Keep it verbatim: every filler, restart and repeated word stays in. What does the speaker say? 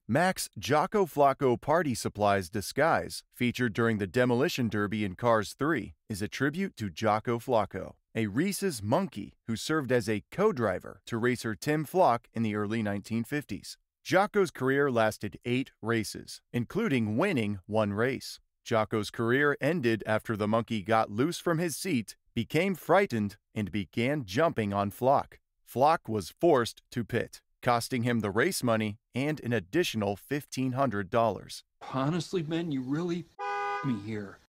Mack's Jocko Flocko Party Supplies disguise, featured during the Demolition Derby in Cars three, is a tribute to Jocko Flocko, a Reese's monkey who served as a co-driver to racer Tim Flock in the early nineteen fifties. Jocko's career lasted eight races, including winning one race. Jocko's career ended after the monkey got loose from his seat, became frightened, and began jumping on Flock. Flock was forced to pit, costing him the race money and an additional fifteen hundred dollars. Honestly, Ben, you really f***ed me here.